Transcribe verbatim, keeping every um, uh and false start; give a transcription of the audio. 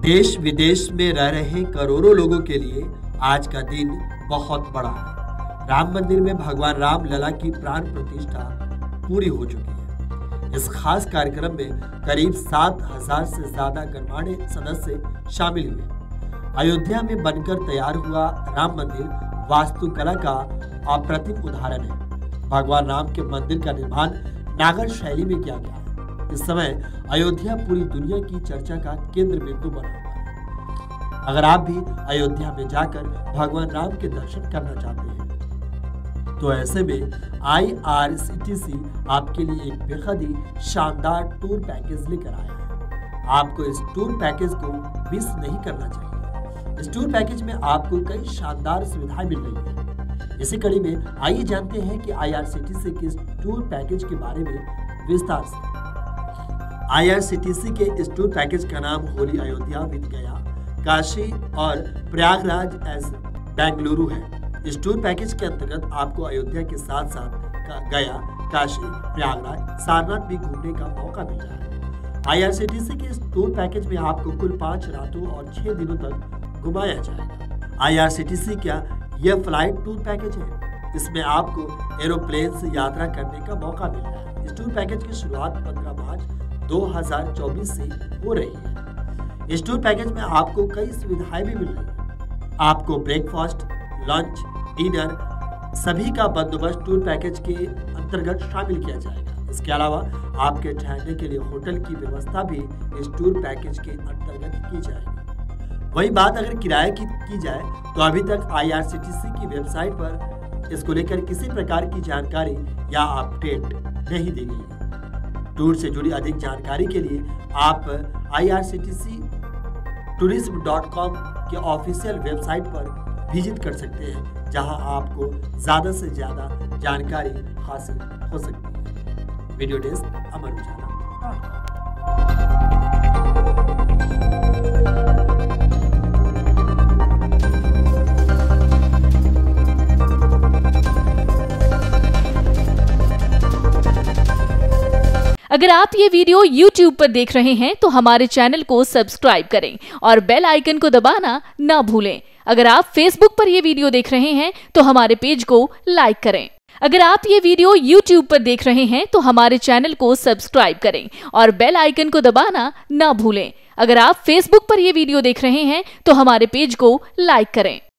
देश विदेश में रह रहे करोड़ों लोगों के लिए आज का दिन बहुत बड़ा है। राम मंदिर में भगवान राम लला की प्राण प्रतिष्ठा पूरी हो चुकी है। इस खास कार्यक्रम में करीब सात हजार से ज्यादा गणमान्य सदस्य शामिल हुए। अयोध्या में बनकर तैयार हुआ राम मंदिर वास्तुकला का अप्रतिम उदाहरण है। भगवान राम के मंदिर का निर्माण नागर शैली में किया गया है। इस समय अयोध्या पूरी दुनिया की चर्चा का केंद्र बिंदु बना हुआ है। अगर आप भी अयोध्या में जाकर भगवान राम के दर्शन करना चाहते हैं तो ऐसे में आई आर सी टी सी आपके लिए एक बेहद ही शानदार टूर पैकेज लेकर आया है। आपको इस टूर पैकेज को मिस नहीं करना चाहिए। इस टूर पैकेज में आपको कई शानदार सुविधाएं मिल रही है। इसी कड़ी में आइए जानते हैं कि आई आर सी टी सी के इस टूर पैकेज के बारे में विस्तार से। आई आर सी टी सी के इस टूर पैकेज का नाम होली अयोध्या विद गया, काशी और प्रयागराज एस बेंगलुरु है। इस टूर पैकेज के अंतर्गत आपको अयोध्या के साथ साथ गया, काशी, प्रयागराज, सारनाथ भी घूमने का मौका मिल रहा है। आई आर सी टी सी के इस टूर पैकेज में आपको कुल पांच रातों और छह दिनों तक घुमाया जाएगा। आई आर सी टी सी का यह फ्लाइट टूर पैकेज है। इसमें आपको एरोप्लेन से यात्रा करने का मौका मिल रहा है। इस टूर पैकेज की शुरुआत पंद्रह मार्च दो हज़ार चौबीस से हो रही है। इस टूर पैकेज में आपको कई सुविधाएं भी मिल रही हैं। आपको ब्रेकफास्ट, लंच, डिनर सभी का बंदोबस्त टूर पैकेज के अंतर्गत शामिल किया जाएगा। इसके अलावा आपके ठहरने के लिए होटल की व्यवस्था भी इस टूर पैकेज के अंतर्गत की जाएगी। वही बात अगर किराए की की जाए तो अभी तक आई आर सी टी सी की वेबसाइट पर इसको लेकर किसी प्रकार की जानकारी या अपडेट नहीं दी गई है। टूर से जुड़ी अधिक जानकारी के लिए आप I R C T C tourism dot com के ऑफिशियल वेबसाइट पर विजिट कर सकते हैं, जहां आपको ज्यादा से ज्यादा जानकारी हासिल हो सकती है। Video desk Amar Ujala. अगर आप ये वीडियो यूट्यूब पर देख रहे हैं तो हमारे चैनल को सब्सक्राइब करें और बेल आइकन को दबाना ना भूलें। अगर आप फेसबुक पर ये वीडियो देख रहे हैं तो हमारे पेज को लाइक करें। अगर आप ये वीडियो यूट्यूब पर देख रहे हैं तो हमारे चैनल को सब्सक्राइब करें और बेल आइकन को दबाना ना भूलें। अगर आप फेसबुक पर ये वीडियो देख रहे हैं तो हमारे पेज को लाइक करें।